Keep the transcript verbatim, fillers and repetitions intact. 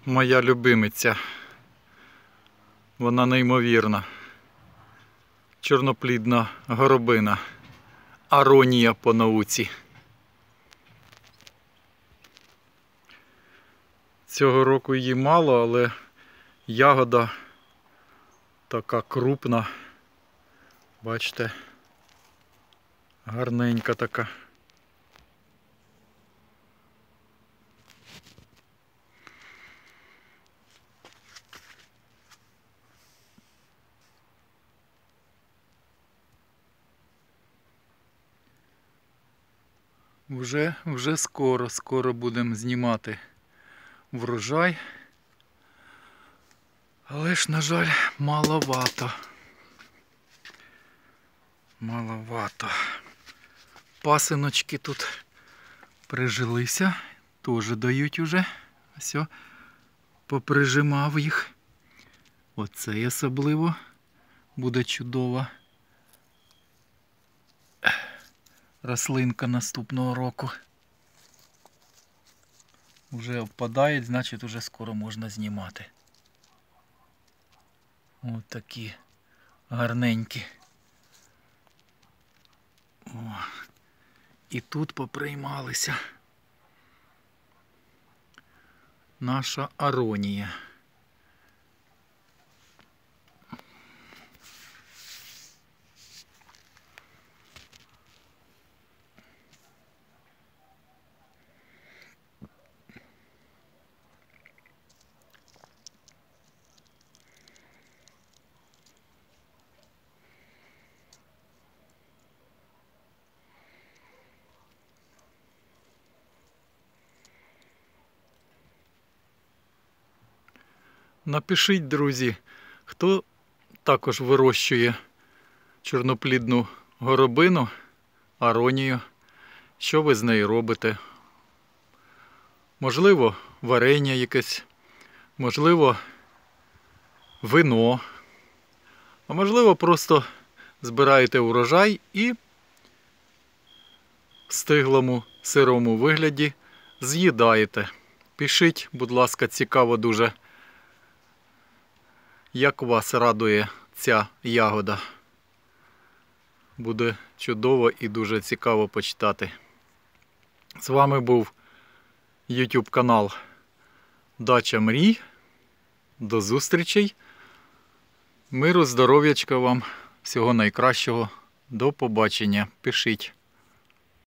моя любимиця. Вона неймовірна. Чорноплідна горобина. Аронія по науці. Цього року її мало, але ягода така крупна. Бачите, гарненька така. Вже, вже скоро, скоро будемо знімати врожай. Але ж, на жаль, маловато. Маловато. Пасиночки тут прижилися, теж дають уже. Ось, поприжимав їх. Оцей особливо буде чудова рослинка наступного року. Вже впадають, значить вже скоро можна знімати. Ось такі гарненькі. О, і тут поприймалися. Наша аронія. Напишіть, друзі, хто також вирощує чорноплідну горобину, аронію, що ви з нею робите. Можливо, варення якесь, можливо, вино, а можливо, просто збираєте урожай і в стиглому сирому вигляді з'їдаєте. Пишіть, будь ласка, цікаво дуже, як вас радує ця ягода. Буде чудово і дуже цікаво почитати. З вами був YouTube канал Дача Мрій. До зустрічей. Миру, здоров'ячка вам. Всього найкращого. До побачення. Пишіть.